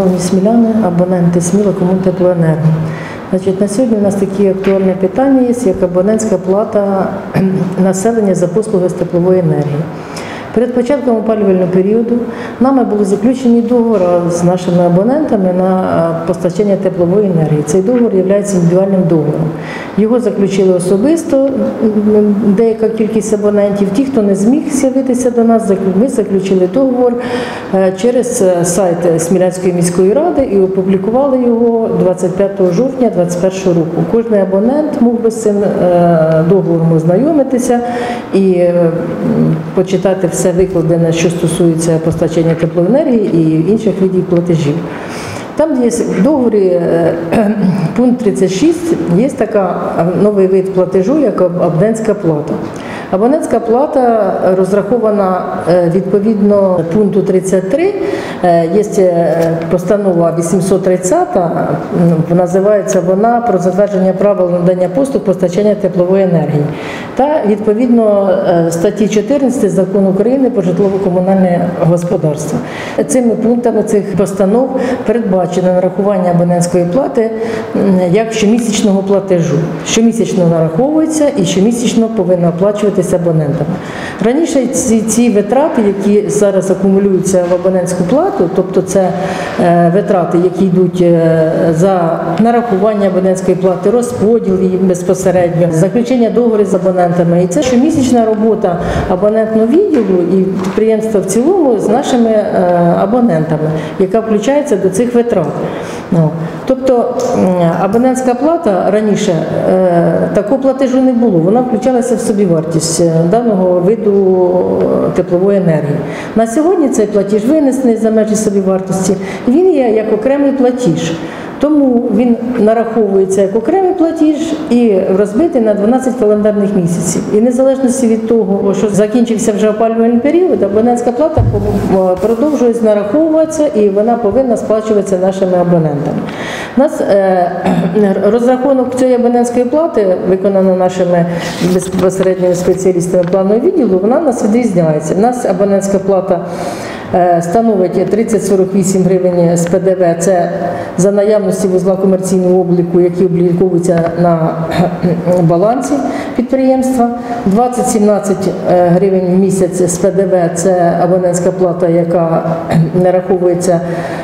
Шановні сміляни, абоненти Сміла Комунтеплоенерго. На сьогодні у нас такі актуальні питання є, як абонентська плата населення за послуги з теплової енергії. Перед початком опалювального періоду нами були заключені договори з нашими абонентами на постачання теплової енергії. Цей договор є індивідуальним договором. Його заключили особисто деяка кількість абонентів. Ті, хто не зміг з'явитися до нас, ми заключили договор через сайт Смілянської міської ради і опублікували його 25 жовтня 2021 року. Кожен абонент мог би з цим договором ознайомитися і почитати все викладене, що стосується постачання теплоенергії і інших видів платежів. Там є в договорі пункт 36, є така новий вид платежу, як абонентська плата. Абонентська плата розрахована відповідно пункту 33, є постанова 830, називається вона про затвердження правил надання послуг постачання теплової енергії. Та відповідно статті 14 Закону України про житлово-комунальне господарство. Цими пунктами цих постанов передбачено нарахування абонентської плати як щомісячного платежу. Щомісячно нараховується і щомісячно повинно оплачуватися абонентами. Раніше ці витрати, які зараз акумулюються в абонентську плату, тобто це витрати, які йдуть за нарахування абонентської плати, розподіл її безпосередньо, заключення договорів з абонентами. І це щомісячна робота абонентного відділу і підприємства в цілому з нашими абонентами, яка включається до цих витрат. Тобто абонентська плата раніше, такого платежу не було, вона включалася в собівартість даного виду теплової енергії. На сьогодні цей платіж винесений за межі собівартості, він є як окремий платіж. Тому він нараховується як окремий платіж і розбитий на 12 календарних місяців. І незалежно від того, що закінчився вже опалювальний період, абонентська плата продовжує нараховуватися і вона повинна сплачуватися нашими абонентами. У нас розрахунок цієї абонентської плати, виконано нашими безпосередніми спеціалістами планового відділу, вона у нас відрізняється. У нас абонентська плата становить 30-48 гривень з ПДВ, це за наявності вузла комерційного обліку, які обліковуються на балансі підприємства. 20-17 гривень в місяць з ПДВ – це абонентська плата, яка нараховується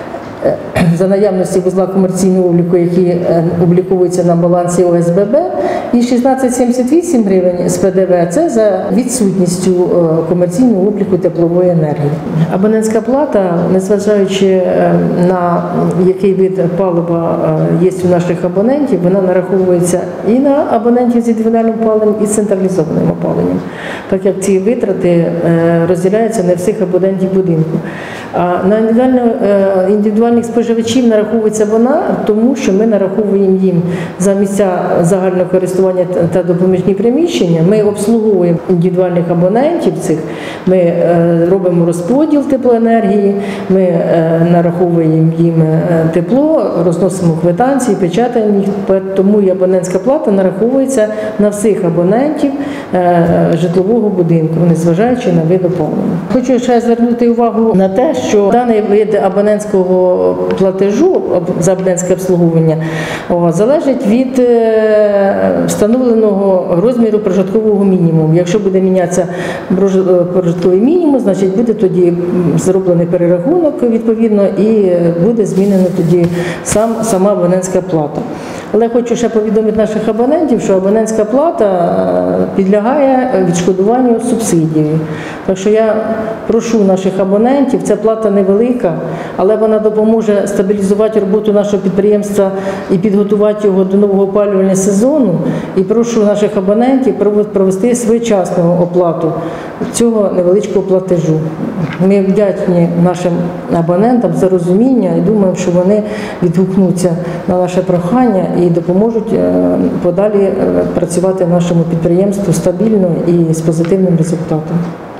за наявності вузла комерційного обліку, які обліковуються на балансі ОСББ, і 16,78 гривень з ПДВ – це за відсутністю комерційного обліку теплової енергії. Абонентська плата, незважаючи на який вид палива є у наших абонентів, вона нараховується і на абонентів з індивідуальним опаленням, і з централізованим опаленням, так як ці витрати розділяються на всіх абонентів будинку. А на індивідуальних споживачів нараховується вона, тому що ми нараховуємо їм за місця загального користування та допоміжні приміщення. Ми обслуговуємо індивідуальних абонентів цих, ми робимо розподіл теплоенергії, ми нараховуємо їм тепло, розносимо квитанції, печатаємо їх, тому і абонентська плата нараховується на всіх абонентів житлового будинку, незважаючи на вид опалення. Хочу ще звернути увагу на те, що даний вид абонентського платежу за абонентське обслуговування залежить від встановленого розміру прожиткового мінімуму. Якщо буде мінятися прожитковий мінімум, значить буде тоді зроблений перерахунок відповідно і буде змінена тоді сама абонентська плата. Але хочу ще повідомити наших абонентів, що абонентська плата підлягає відшкодуванню субсидією. Так що я прошу наших абонентів, ця плата невелика, але вона допоможе стабілізувати роботу нашого підприємства і підготувати його до нового опалювального сезону. І прошу наших абонентів провести своєчасну оплату цього невеличкого платежу. Ми вдячні нашим абонентам за розуміння і думаємо, що вони відгукнуться на наше прохання і допоможуть подалі працювати в нашому підприємству стабільно і з позитивним результатом.